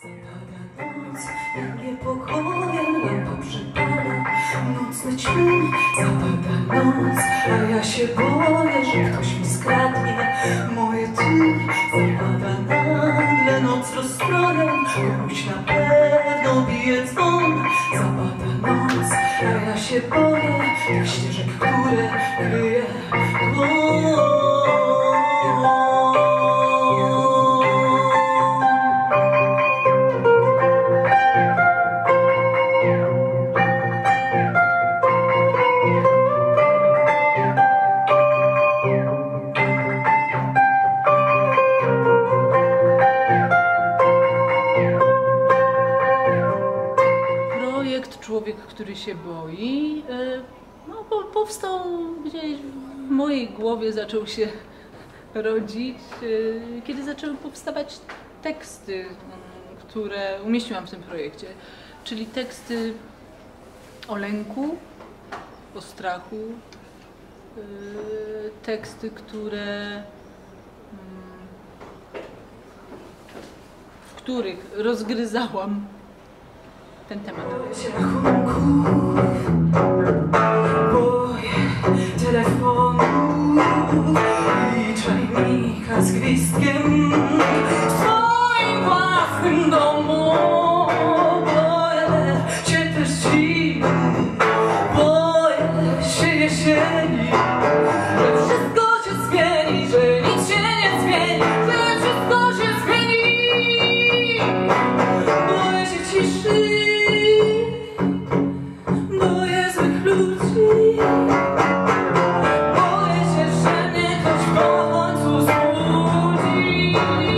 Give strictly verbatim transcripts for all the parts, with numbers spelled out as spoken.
Zapada noc nad niepokojem, lampa przypala, nocne ćmy. Zapada noc, a ja się boję, że ktoś mi skradnie moje dni. Zapada nagle noc rozstrojem, komuś na pewno bije dzwon. Zapada noc, a ja się boję tych ścieżek, które kryje dłoń. Człowiek, który się boi, no, powstał gdzieś w mojej głowie, zaczął się rodzić, kiedy zaczęły powstawać teksty, które umieściłam w tym projekcie, czyli teksty o lęku, o strachu, teksty, które, w których rozgryzałam ten temat. Boję się rachunków, boję telefonów i czajnika z gwizdkiem w swoim własnym domu. Boję się też zimy, boję się jesieni, że wszystko się zmieni, że nic się nie zmieni, że wszystko się zmieni. Boję się ciszy, boję złych ludzi, boję się, że mnie ktoś w końcu zbudzi.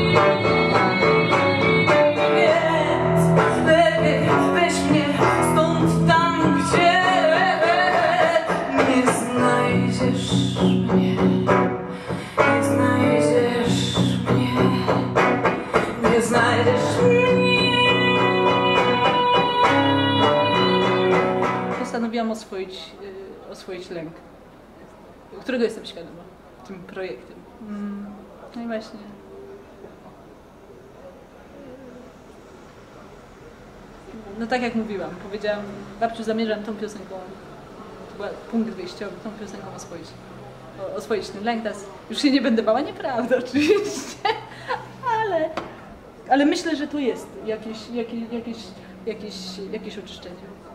Więc lepiej weź mnie stąd tam, gdzie nie znajdziesz mnie, nie znajdziesz mnie, nie znajdziesz mnie. Postanowiłam oswoić, oswoić lęk, którego jestem świadoma tym projektem. No i właśnie. No tak jak mówiłam, powiedziałam, babciu, zamierzam tą piosenką, to był punkt wyjściowy, tą piosenką oswoić, oswoić ten lęk. Teraz już się nie będę bała, nieprawda oczywiście, ale, ale myślę, że tu jest jakieś, jakieś, jakieś, jakieś, jakieś oczyszczenie.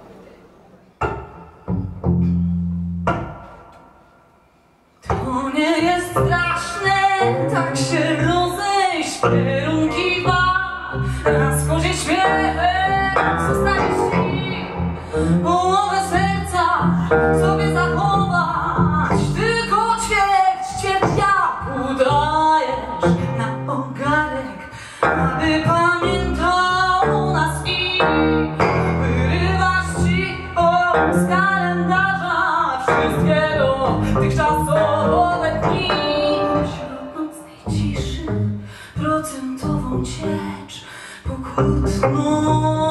To nie jest straszne, tak się rozejść, kierunki dwa, na wschodzie śmiech, zostaniesz ci, połowę serca sobie zachować, tylko ćwierć, ćwierć ja udajesz na ogarek, aby pamiętał o nas i wyrywasz ci o z kalendarza wszystkie dotychczasowe dni. Wśród nocnej ciszy procentową ciecz pokutną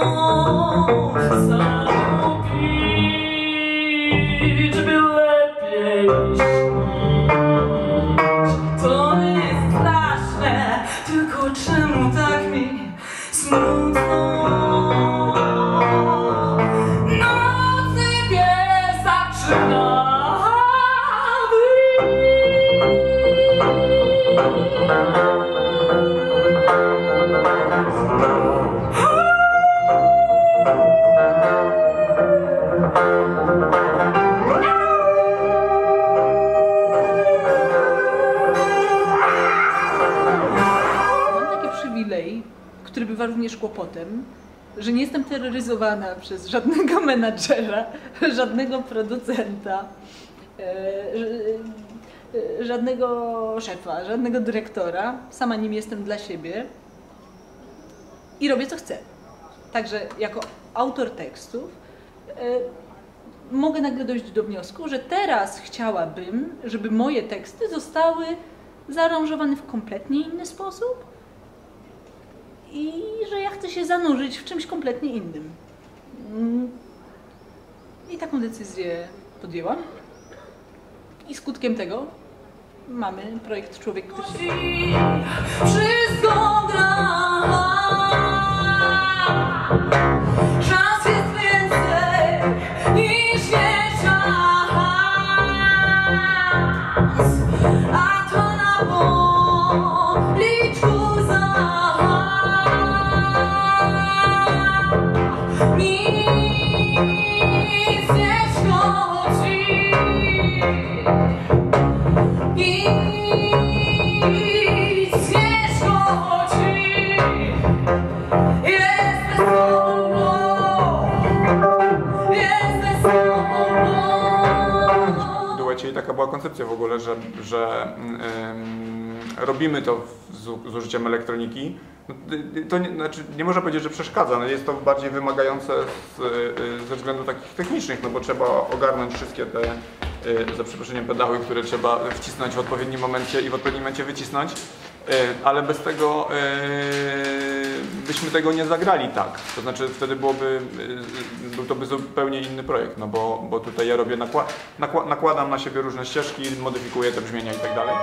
zalubić, by lepiej śnić. To nie jest straszne, tylko czemu tak mi smutno? Nocny pies zaczyna. Mam taki przywilej, który bywa również kłopotem, że nie jestem terroryzowana przez żadnego menadżera, żadnego producenta, żadnego szefa, żadnego dyrektora. Sama nim jestem dla siebie i robię co chcę. Także jako autor tekstów y, mogę nagle dojść do wniosku, że teraz chciałabym, żeby moje teksty zostały zaaranżowane w kompletnie inny sposób i że ja chcę się zanurzyć w czymś kompletnie innym. I taką decyzję podjęłam. I skutkiem tego mamy projekt Człowiek, który się... Wszystko gra. była koncepcja w ogóle, że, że yy, robimy to z, z użyciem elektroniki. To nie, znaczy, nie można powiedzieć, że przeszkadza, no jest to bardziej wymagające z, ze względów takich technicznych, no bo trzeba ogarnąć wszystkie te, za przeproszeniem, pedały, które trzeba wcisnąć w odpowiednim momencie i w odpowiednim momencie wycisnąć, ale bez tego byśmy tego nie zagrali tak, to znaczy wtedy byłoby, był to by zupełnie inny projekt, no bo, bo tutaj ja robię, nakła, nakła, nakładam na siebie różne ścieżki, modyfikuję te brzmienia i tak dalej.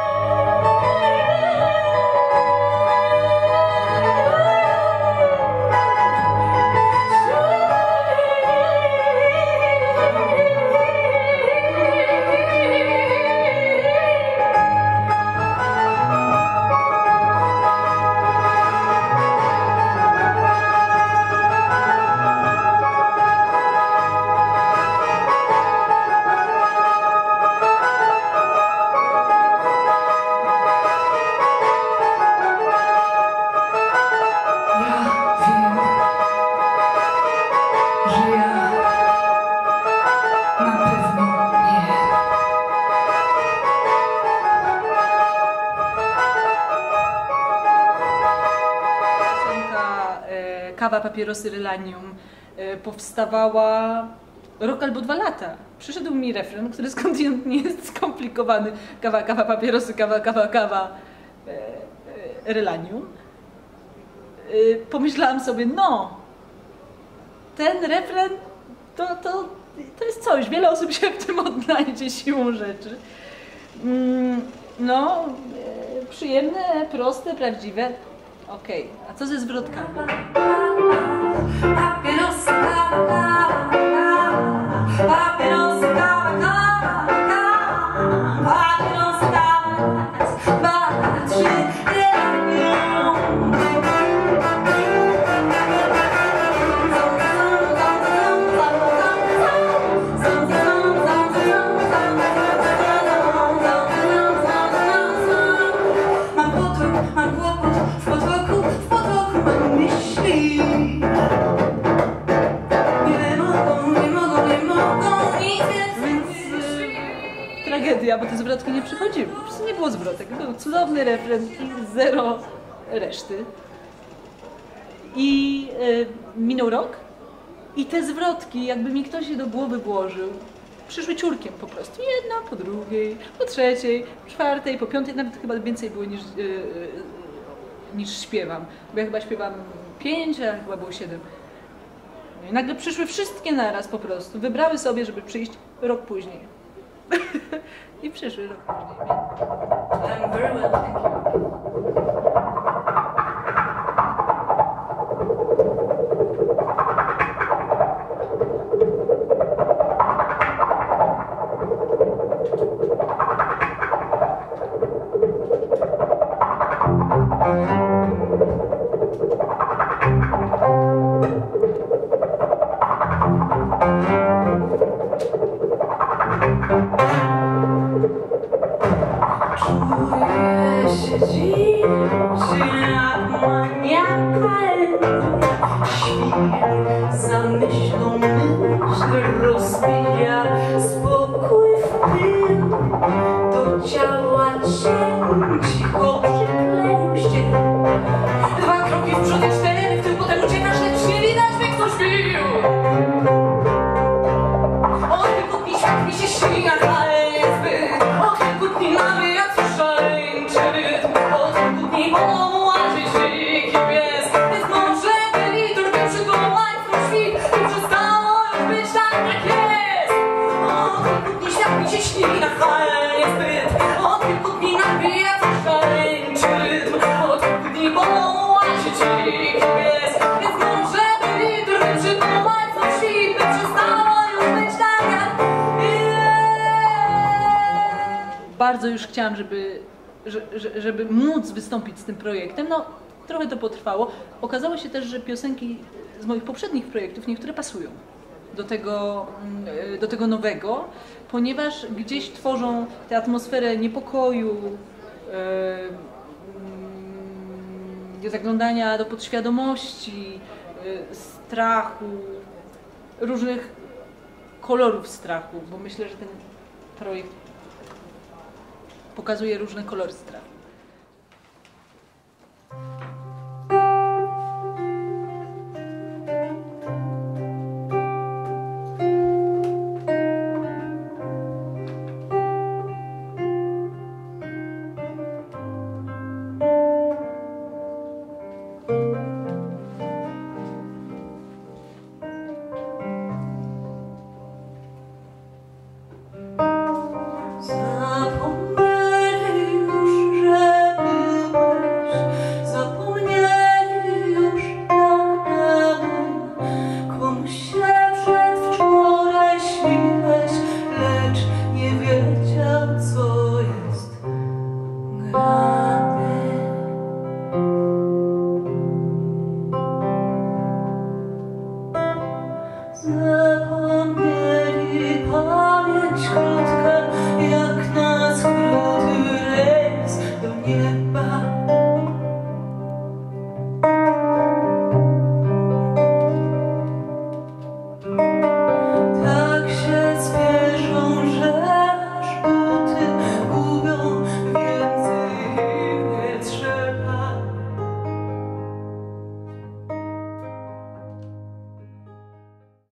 Kawa, papierosy, Rylanium powstawała rok albo dwa lata. Przyszedł mi refren, który skądinąd nie jest skomplikowany. Kawa, kawa, papierosy, kawa, kawa, kawa, Rylanium. Pomyślałam sobie, no, ten refren to, to, to jest coś. Wiele osób się w tym odnajdzie siłą rzeczy. No, przyjemne, proste, prawdziwe. Okej, okay. A co ze zwrotkami? Papierosy, kawa, kawa, kawa. Papierosy, kawa, kawa, kawa. Papierosy, kawa, dwa, trzy, mam potok, mam kłopot, w potoku, w potoku mam myśli. Nie mogą, nie mogą, nie mogą nic więcej. Tragedia, bo te zwrotki nie przychodziły. Po prostu nie było zwrotek. Był cudowny refren i zero reszty. I y, minął rok i te zwrotki, jakby mi ktoś je do głowy włożył, przyszły ciurkiem po prostu. Jedna po drugiej, po trzeciej, po czwartej, po piątej, nawet chyba więcej było niż, yy, yy, niż śpiewam. Bo ja chyba śpiewam pięć, a chyba było siedem. No i nagle przyszły wszystkie naraz po prostu. Wybrały sobie, żeby przyjść rok później. I przyszły rok później. I'm very well, thank you. Czuję się dziś jak maniaka, świt za myślą myśl rozbija spokój w pył, do ciała cię cicho przykleił się. Dwa kroki w przód i cztery w tył, potem uciekasz, lecz nie widać, by ktoś bił. Od kilku dni świat mi się śniga, ale jest zbyt. Od kilku dni mamy jak szaleńczy rytm. Od kilku dni po domu łazi dziki pies. Więc może byli drugim przygołać swój świt i przestało już być tak jak jest. Od kilku dni świat mi się śniga, ale jest zbyt. Od kilku dni nabija coś szaleńczy rytm. Od kilku dni po domu łazi dziki pies. Więc może byli drugim przygołać swój świt i przestało już być tak jak jest. Bardzo już chciałam, żeby, żeby móc wystąpić z tym projektem. No, trochę to potrwało. Okazało się też, że piosenki z moich poprzednich projektów niektóre pasują do tego, do tego nowego, ponieważ gdzieś tworzą tę atmosferę niepokoju, yy, zaglądania do podświadomości, yy, strachu, różnych kolorów strachu, bo myślę, że ten projekt pokazuje różne kolory straw.